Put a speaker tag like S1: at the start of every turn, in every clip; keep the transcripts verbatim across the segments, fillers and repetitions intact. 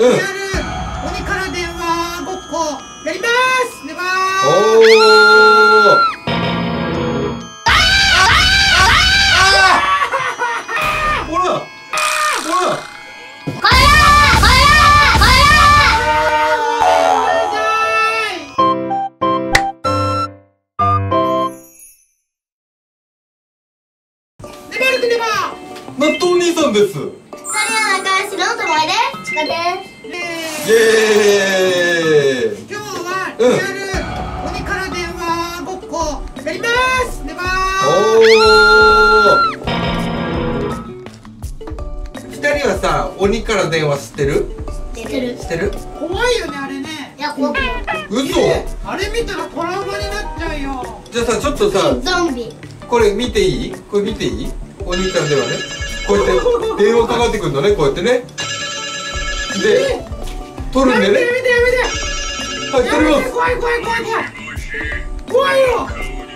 S1: うん、
S2: やる鬼から電話ごっこやります。では
S1: おーほらほら納豆兄さんです。
S3: それは仲良しの友達です。ちかです。
S1: イエーイ。
S2: 今日はリアル鬼から電話ごっこやります。では
S1: ふたりはさ、鬼から電話知ってる？
S3: 知ってる。
S1: 知ってる？
S2: 怖いよねあれね。
S3: いや怖くない。
S1: 嘘？
S2: あれ見たらトラウマになっちゃうよ。
S1: じゃあさ、ちょっとさ、
S3: ゾンビ。
S1: これ見ていい？これ見ていい？鬼から電話ね。こうやって電話かかってくるのね、こうやってね。で、取るんだよね。
S2: やめてやめてやめて。
S1: はい、取ります。
S2: 怖い怖い怖い怖い。怖いよ。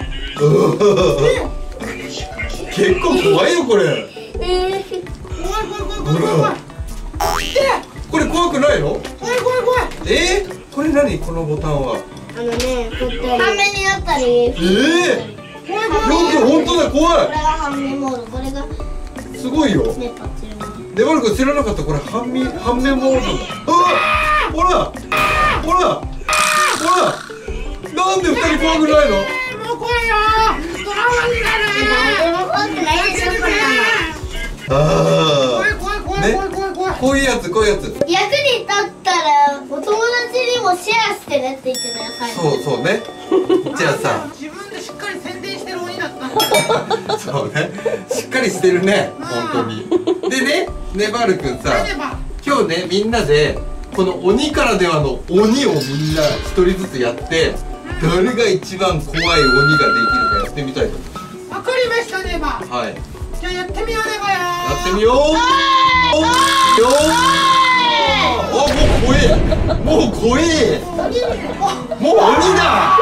S1: 結構怖いよこれ。
S3: ええ。
S2: 怖い怖い怖い怖い怖い。
S1: これ怖くないの？
S2: 怖い怖い怖い。
S1: えー、これ何このボタンは？
S3: あのね、こうやって半面になったり。
S1: ええー。
S2: 怖い怖い。
S1: よく本当だ怖い。
S3: これが半面モード、これが。
S1: すごいよ。
S3: ね、パッチリモード。
S1: で、マル君知らなかったこれ半面半面モード。ああ、ほら、ほら、ほら。なんで二人怖くないの？
S2: もう怖いよ。トラウマになる。
S3: でも怖くないでしょこれ。
S1: あ
S2: 怖い怖い怖い怖い怖い怖い。
S1: こういうやつこういうやつ。
S3: 役に立ったらお友達にもシェアしてねって言ってたよ最後。
S1: そうそうね。じゃあさ、
S2: 自分でしっかり宣伝してる鬼だったの。
S1: そうね。しっかりしてるね、本当に。でね、ねばるくんさ、今日ねみんなでこの鬼から電話の鬼をみんな一人ずつやって、誰が一番怖い鬼ができるかやってみたいと思います。
S2: わかりましたねば。
S1: はい。
S2: じゃあやってみようねばよ。
S1: やってみよう。よー。あ、もう怖え。もう怖え。もう鬼だ。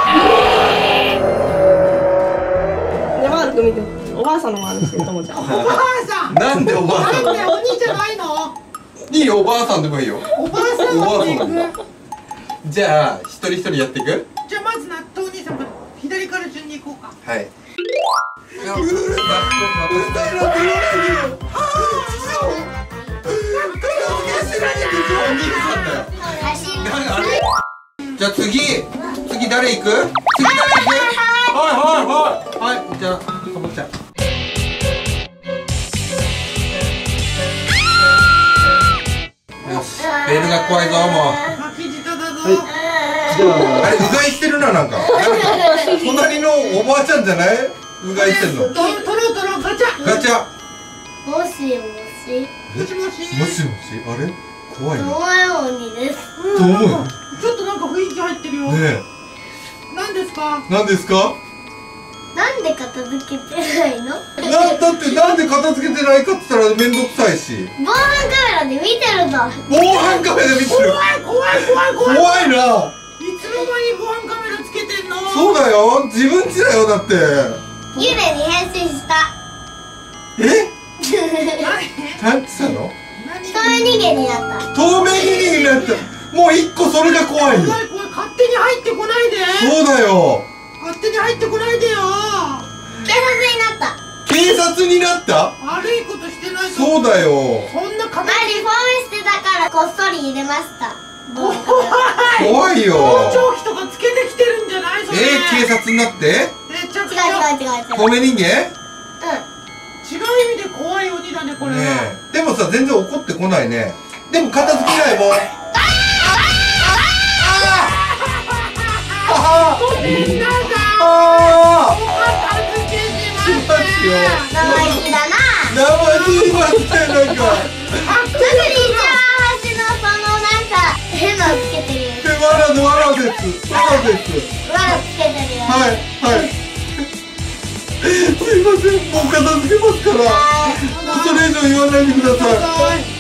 S4: ねばるくん見て、おばあさんの真似してるともちゃん。
S2: おばあさん。
S1: なんでおばあさん？
S2: なんで鬼じゃないの？
S1: いいよ、おばあさんでもいいよ。
S2: おばあさん
S1: おばあ
S2: でい
S1: さんでもいい。
S2: く。
S1: じゃあ一人一人やっていく？
S2: じゃあまず納豆兄さんから左から順に行こうか。
S1: はい。うるさい。うるさいなって言わないでよ。じゃあ次、次誰行く？次誰行く？はいはいはいはい。じゃあかぼちゃん。よし、ベルが怖いぞもう。
S2: 巻き舌だぞ。
S1: じゃああれうがいしてるななんか。隣のおばあちゃんじゃない？うがいしてんの。
S2: トロトロガチャ。
S1: ガチャ。
S3: もしもし。
S2: もしもし。
S1: もしもし、あれ？怖いな。
S3: 怖い鬼です。
S1: どう思う？
S2: ちょっとなんか雰囲気入ってるよ。
S1: ね
S2: 何ですか？
S1: え。なんですか？
S3: なんで片付けてないの？
S1: な、だってなんで片付けてないかって言ったらめんどくさいし。
S3: 防犯カメラで見てるぞ。
S1: 防犯カメラ見てる。
S2: 怖い怖い怖い怖い。
S1: 怖いな。
S2: いつの間に防犯カメラつけてんの？
S1: そうだよ。自分家だよだって。
S3: 幽霊に変身した。
S1: え？
S2: 何？
S1: なんつったの？
S3: 透明人間になった。
S1: 透明人間になった。もう一個それが怖いよ。
S2: 怖い怖い。勝手に入ってこないで。
S1: そうだよ。
S2: 勝手に入ってこないでよ。
S3: 警察になった。
S1: 警察になった？
S2: 悪いことしてないぞ。
S1: そうだよ。
S2: そんな形。
S3: 前リフォームしてたからこっそり入れました。
S2: 怖い。
S1: 怖いよ。
S2: 盗聴器とかつけてきてるんじゃないそれ？
S1: えー、警察になって？
S2: めちゃくち
S3: 違
S2: ゃ。
S3: う違う違う違う。
S1: 透明人間？
S2: 違う意味で怖い鬼だねこれは。
S1: ねえ。でもさ全然怒ってこないね。でも片付けないもん。
S2: みんなが
S1: あ
S2: お片付けしまし
S1: 生
S3: 生意気だな。
S1: 意気ましたよなんか。
S3: 特に一番端のそのなんか変なのつけてるよ。
S1: でわらのわらですわらです。
S3: わらつけてるよ。
S1: はいはい。すいませんもう片付けますから。それ以上言わないでください。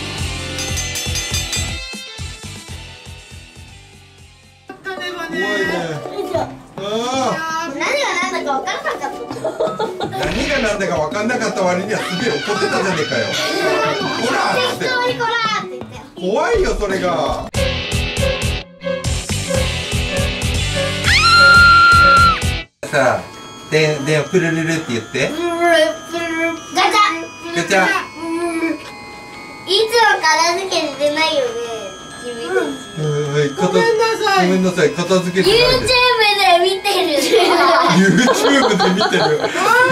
S1: 怖いね。あ
S3: 何が何だか分からなかった。
S1: あ。何が何だか分かんなかった割にはすげえ怒ってたじゃねえかよ。ほらーって。
S3: 適当にこらーって言って。
S1: 怖いよそれが。さあででプルルルって言って。
S3: プルルプルルガチャ
S1: ガチャ。
S3: いつも片付けてないよね君たち。
S1: ごめんなさい。ごめんなさい。片付けてないで。
S3: YouTube で見てる。
S1: YouTube で見てる。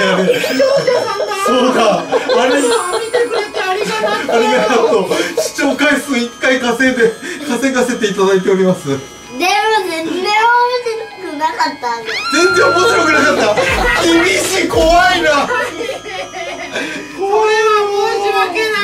S1: そうだ。あれ
S2: 見てくれてありがとう。
S1: ありがとう。視聴回数いっかい稼いで稼がせていただいております。
S3: でも全然面白くなかったんだ。
S1: 全然面白くなかった。厳しい、怖いな。
S2: これは申し訳ない。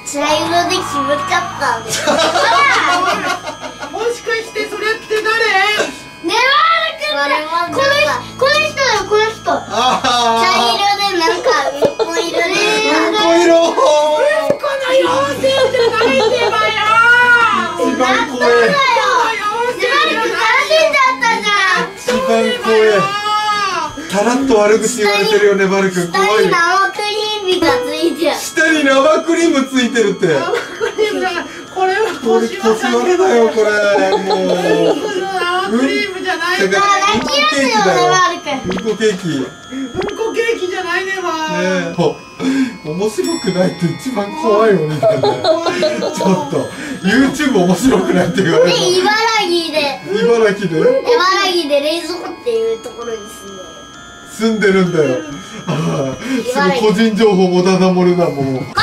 S3: 茶色で決めちゃったんだよ。
S2: もしかしてそれって誰？
S3: ねわるくん。このこの人だよ、この人。
S1: あ
S3: 茶色でなんかうんこ色で。
S1: うんこ色。
S2: この妖精じゃないんだよ。
S1: 一番怖い。
S3: ねわるくん楽しんじゃったじゃん。
S1: 一番怖い。たらっと悪口言われてるよね、バルくん。怖いよ。
S3: 下に生クリームがついてる。
S1: 下に生クリームついてるって。
S2: これは
S1: これ腰割れだよ、これ。もう。
S2: 生クリームじゃないんだ。
S3: 泣きますよ、ねわるくん。
S1: うんこケーキ。
S2: うんこケーキじゃないねわ。
S1: ねえ、面白くないって一番怖いよね。ちょっと YouTube 面白くないって言われる。
S3: で、茨城で。
S1: 茨城で
S3: 茨城で冷蔵庫っていうところに住んでる。
S1: 住んでるんだよ。ああ、すぐ個人情報もだだ漏れだもん。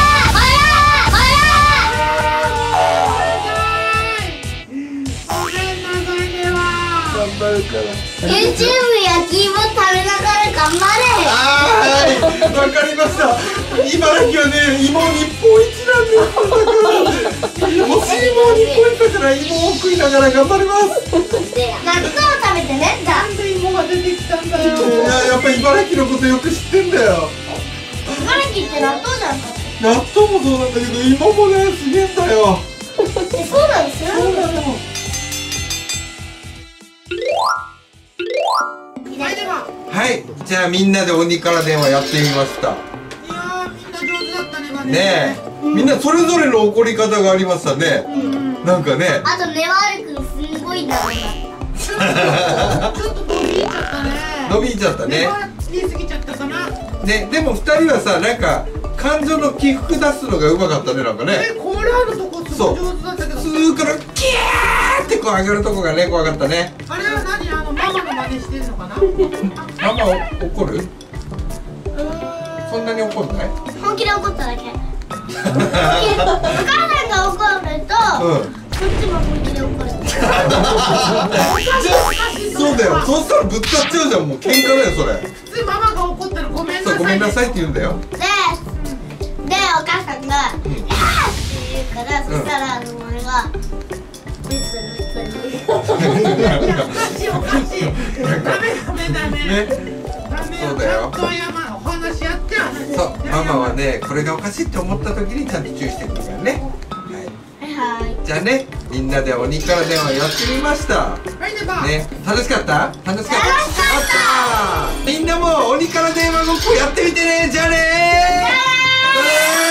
S3: YouTube 焼き芋食べながら頑張れ。
S1: はい、わかりました。茨城はね、芋日本一なんです。もし芋日本一だから芋を食いながら頑張ります。
S3: で、納豆食べてね、じゃあ。
S2: なんで芋が出てきたんだよ。
S1: いや、やっぱ茨城のことよく知ってんだよ。
S3: 茨城って納豆じゃんか。
S1: 納豆もそうなんだけど、芋もね、すげえんだよ。
S3: え、そうなんですよ。
S1: そうなの。はい、じゃあみんなで鬼から電話やってみました。
S2: いやー、みんな上手だったね、マネ。
S1: ねえ、みんなそれぞれの怒り方がありましたね。なんかね。
S3: あとねわるくんすんごいダメだ
S2: ちょっと伸びちゃったね。
S1: 伸びちゃったね。
S2: 言い過ぎちゃったかな。
S1: ね、でも二人はさ、なんか感情の起伏出すのがうまかったね、なんかね。
S2: え、これあるとこすごい上手だったけど。
S1: 普通からキャーってこう上がるとこがね、怖かったね。
S2: あれは何、あのママの真似してるのかな。
S1: ママ怒る？そんなに怒んない？
S3: 本気で怒っただけ。お母さんが怒ると、
S1: うん。
S3: こっちも本気で怒る。
S1: そうだよ。そうしたらぶつかっちゃうじゃん。もう喧嘩だよそれ。
S2: 普通ママが怒ったらごめんなさい。
S1: そう、ごめんなさいって言うんだよ。
S3: で、でお母さんが「やー!」って言うから、そしたらあの俺が「ベスベス」
S2: おかしいおかしい。ダメダメダメ。
S1: ね。
S2: ダメ。
S1: そうだよ
S2: ちゃんと山お話し合って話。
S1: そう、ママはね、これがおかしいって思った時にちゃんと注意してくるからね。
S3: はい。
S1: じゃあね、みんなで鬼から電話やってみました。
S2: はいでば。
S1: ね、楽しかった？楽しかった。楽しかった。みんなも鬼から電話ごっこやってみてね。じゃあねー。